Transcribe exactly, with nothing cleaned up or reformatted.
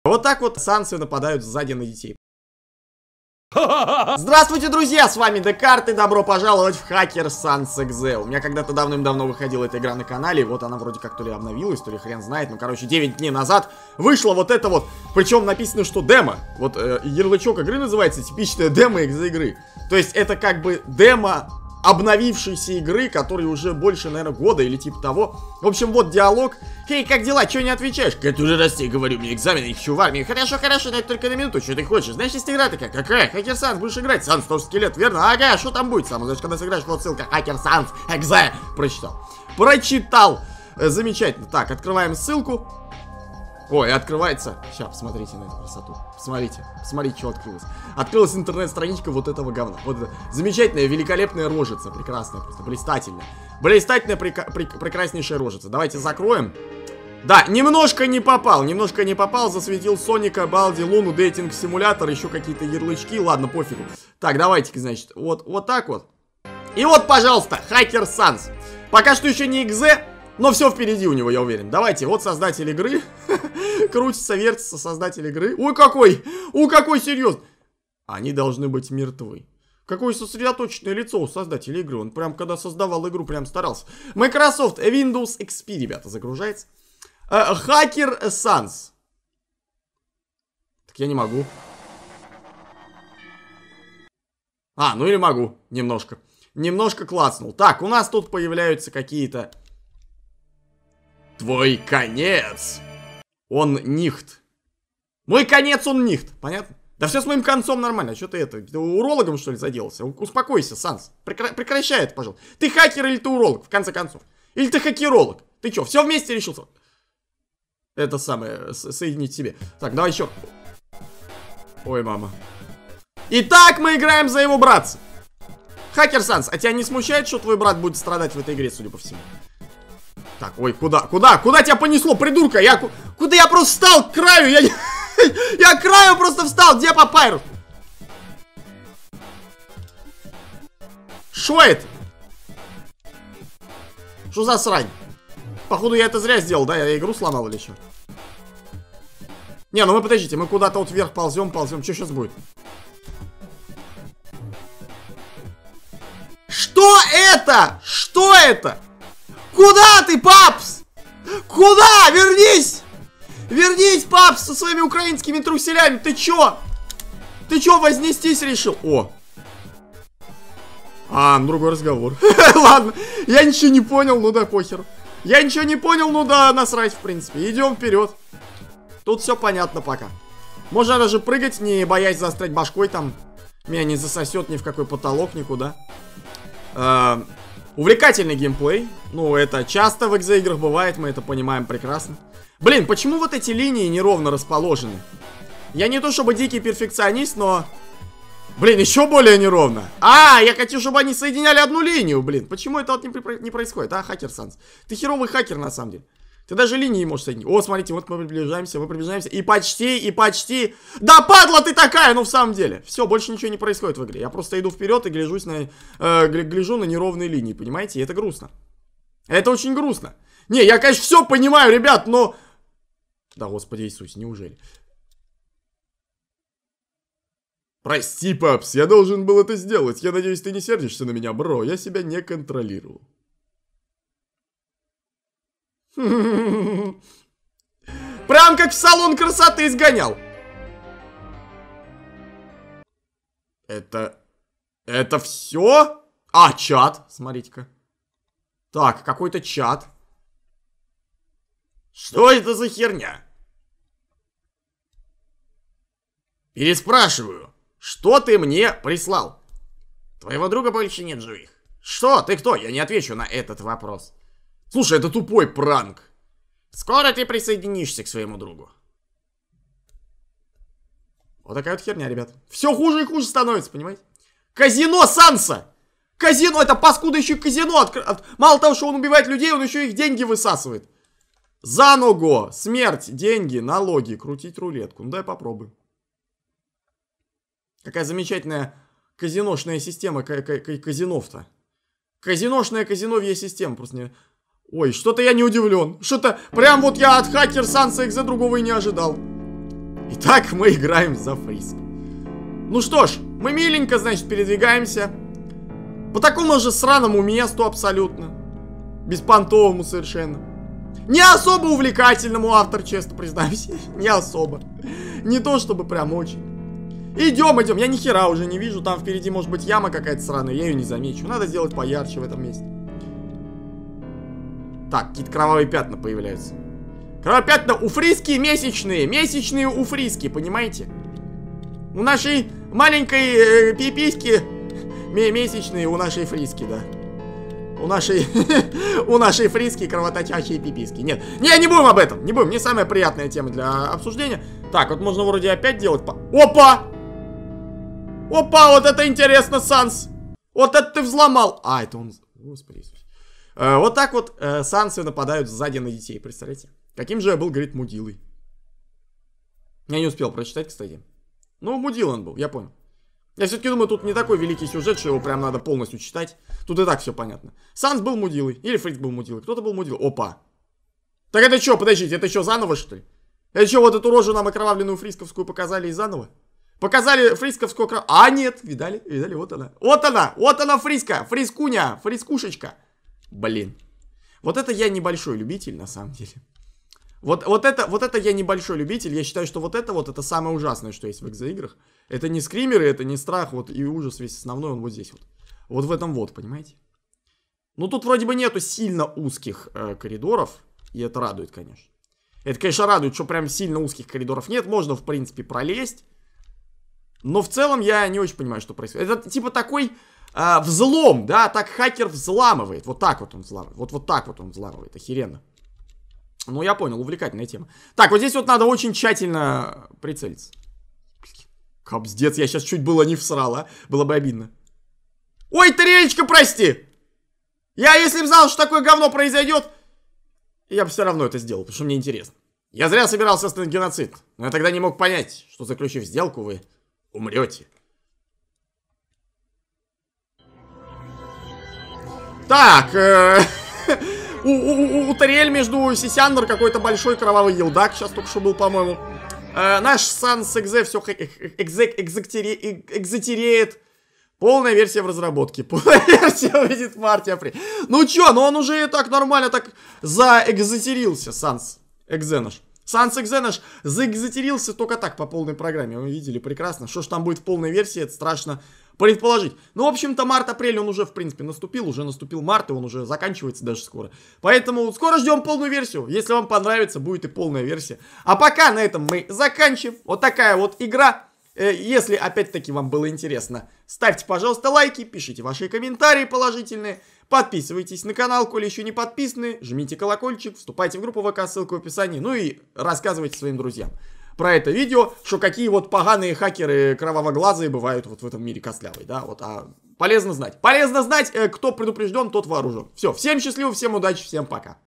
Вот так вот сансы нападают сзади на детей. Здравствуйте, друзья, с вами Декарт, и добро пожаловать в Hacker Sans Exe. У меня когда-то давным-давно выходила эта игра на канале, и вот она вроде как то ли обновилась, то ли хрен знает, ну, короче, девять дней назад вышла вот это вот, причем написано, что демо. Вот э, ярлычок игры называется типичная демо из игры. То есть это как бы демо обновившейся игры, которой уже больше, наверное, года или типа того. В общем, вот диалог. Хей, как дела? Чего не отвечаешь? Который раз тебе говорю, мне экзамен, я хочу в армии. Хорошо, хорошо, дай только на минуту, что ты хочешь. Знаешь, есть игра такая? Какая? Hacker Sans, будешь играть? Санс, тоже скелет, верно? Ага, что там будет? Сам, знаешь, когда сыграешь, вот ссылка Hacker Sans Exe. Прочитал. Прочитал. Э, замечательно. Так, открываем ссылку. Ой, открывается. Сейчас, посмотрите на эту красоту. Посмотрите, посмотрите, что открылось. Открылась интернет-страничка вот этого говна. Вот это замечательная, великолепная рожица. Прекрасная, просто блистательная. Блистательная, прека прек прекраснейшая рожица. Давайте закроем. Да, немножко не попал, немножко не попал. Засветил Соника, Балди, Луну, дейтинг-симулятор, еще какие-то ярлычки. Ладно, пофигу. Так, давайте-ка, значит, вот, вот так вот. И вот, пожалуйста, Hacker Sans. Пока что еще не Exe. Но все впереди у него, я уверен. Давайте, вот создатель игры. Крутится, вертится создатель игры. Ой, какой! Ой, какой серьезный! Они должны быть мертвы. Какое сосредоточенное лицо у создателя игры. Он прям, когда создавал игру, прям старался. Microsoft Windows икс пи, ребята, загружается. Uh, Hacker Sans. Так я не могу. А, ну или могу. Немножко. Немножко клацнул. Так, у нас тут появляются какие-то... Твой конец. Он нихт. Мой конец, он нихт. Понятно? Да все с моим концом нормально. Что ты это? Ты урологом, что ли, заделался? Успокойся, Санс. Прекра прекращай это, пожалуйста. Ты хакер или ты уролог, в конце концов? Или ты хакеролог? Ты что, все вместе решился? Это самое, соединить себе. Так, давай еще. Ой, мама. Итак, мы играем за его братца. Hacker Sans, а тебя не смущает, что твой брат будет страдать в этой игре, судя по всему? Так, ой, куда, куда, куда тебя понесло, придурка? Я, куда я просто встал, к краю, я, я к краю просто встал, где Папайрус? Шо это? Что за срань? Походу я это зря сделал, да, я игру сломал или что? Не, ну мы подождите, мы куда-то вот вверх ползем, ползем, что сейчас будет? Что это? Что это? Куда ты, папс? Куда? Вернись! Вернись, папс, со своими украинскими труселями. Ты чё? Ты чё вознестись решил? О! А, другой разговор. Ладно, я ничего не понял, ну да, похер. Я ничего не понял, ну да, насрать, в принципе. Идем вперед. Тут все понятно пока. Можно даже прыгать, не боясь застрять башкой там. Меня не засосет ни в какой потолок, никуда. Эээ... Увлекательный геймплей. Ну, это часто в экзе-играх бывает, мы это понимаем прекрасно. Блин, почему вот эти линии неровно расположены? Я не то чтобы дикий перфекционист, но... Блин, еще более неровно. А, я хочу, чтобы они соединяли одну линию, блин. Почему это вот не, не происходит, а, Hacker Sans? Ты херовый хакер, на самом деле. Ты даже линии можешь соединить. О, смотрите, вот мы приближаемся, мы приближаемся. И почти, и почти. Да падла ты такая, ну в самом деле. Все, больше ничего не происходит в игре. Я просто иду вперед и гляжусь на, э, гляжу на неровные линии, понимаете? И это грустно. Это очень грустно. Не, я, конечно, все понимаю, ребят, но... Да, Господи Иисусе, неужели? Прости, папс, я должен был это сделать. Я надеюсь, ты не сердишься на меня, бро. Я себя не контролировал. Прям как в салон красоты сгонял. Это... Это все? А, чат. Смотрите-ка. Так, какой-то чат. Что это за херня? Переспрашиваю. Что ты мне прислал? Твоего друга больше нет живых. Что? Ты кто? Я не отвечу на этот вопрос. Слушай, это тупой пранк. Скоро ты присоединишься к своему другу. Вот такая вот херня, ребят. Все хуже и хуже становится, понимаете? Казино Санса! Казино, это паскуда еще и казино. От... От... Мало того, что он убивает людей, он еще их деньги высасывает. За ногу, смерть, деньги, налоги, крутить рулетку. Ну дай попробуем. Какая замечательная казиношная система казинов-то. Казиношная казиновья система. Просто не... Ой, что-то я не удивлен. Что-то прям вот я от Hacker Sans Exe другого и не ожидал. Итак, мы играем за Фриск. Ну что ж, мы миленько, значит, передвигаемся по такому же сраному месту абсолютно. Беспонтовому совершенно. Не особо увлекательному, автор, честно признаюсь. Не особо. Не то, чтобы прям очень. Идем, идем. Я ни хера уже не вижу. Там впереди может быть яма какая-то сраная. Я ее не замечу. Надо сделать поярче в этом месте. Так, какие-то кровавые пятна появляются. Кровавые пятна у Фриски месячные. Месячные у Фриски, понимаете? У нашей маленькой э, пиписьки месячные у нашей Фриски, да. У нашей, у нашей Фриски кровоточащие пиписки. Нет, не, не будем об этом, не будем. Не самая приятная тема для обсуждения. Так, вот можно вроде опять делать по... Опа! Опа, вот это интересно, Санс. Вот это ты взломал. А, это он... Господи Иисус. Э, вот так вот э, Сансы нападают сзади на детей, представляете? Каким же я был, говорит, мудилой. Я не успел прочитать, кстати. Ну, мудил он был, я понял. Я все-таки думаю, тут не такой великий сюжет, что его прям надо полностью читать. Тут и так все понятно. Санс был мудилой. Или Фриск был мудилой. Кто-то был мудилой. Опа. Так это что, подождите, это что, заново, что ли? Это что, вот эту рожу нам окровавленную фрисковскую показали и заново? Показали фрисковскую кров... А, нет, видали? Видали? Вот она. Вот она. Вот она, Фриска. Фрискуня. Фрискушечка. Блин. Вот это я небольшой любитель, на самом деле. Вот, вот, это, вот это я небольшой любитель. Я считаю, что вот это вот, это самое ужасное, что есть в экзоиграх. Это не скримеры, это не страх, вот и ужас весь основной, он вот здесь вот. Вот в этом вот, понимаете? Ну, тут вроде бы нету сильно узких э, коридоров, и это радует, конечно. Это, конечно, радует, что прям сильно узких коридоров нет. Можно, в принципе, пролезть. Но в целом я не очень понимаю, что происходит. Это типа такой э, взлом, да? Так хакер взламывает. Вот так вот он взламывает. Вот, вот так вот он взламывает. Охеренно. Ну, я понял, увлекательная тема. Так, вот здесь вот надо очень тщательно прицелиться. Капздец, я сейчас чуть было не всрал, а? Было бы обидно. Ой, Тарелечка, прости! Я, если бы знал, что такое говно произойдет, я бы все равно это сделал, потому что мне интересно. Я зря собирался остановить геноцид. Но я тогда не мог понять, что, заключив сделку, вы умрете. Так, э У, у, у Тариэль между Сисяндр какой-то большой кровавый елдак. Сейчас только что был, по-моему. э, Наш Санс Экзе все экзотереет. Полная версия в разработке. Полная версия выйдет в марте-апреле. Ну чё, ну он уже так нормально так заэкзотерился, Санс Экзе наш. Санс Экзе наш заэкзотерился только так по полной программе. Вы видели прекрасно. Что ж там будет в полной версии, это страшно предположить. Ну, в общем-то, март-апрель он уже, в принципе, наступил. Уже наступил март, и он уже заканчивается даже скоро. Поэтому скоро ждем полную версию. Если вам понравится, будет и полная версия. А пока на этом мы заканчиваем. Вот такая вот игра. Если, опять-таки, вам было интересно, ставьте, пожалуйста, лайки, пишите ваши комментарии положительные. Подписывайтесь на канал, коли еще не подписаны. Жмите колокольчик, вступайте в группу ВК, ссылка в описании. Ну и рассказывайте своим друзьям про это видео, что какие вот поганые хакеры кровавоглазые бывают вот в этом мире костлявой, да, вот, а полезно знать. Полезно знать, кто предупрежден, тот вооружен. Все, всем счастливо, всем удачи, всем пока.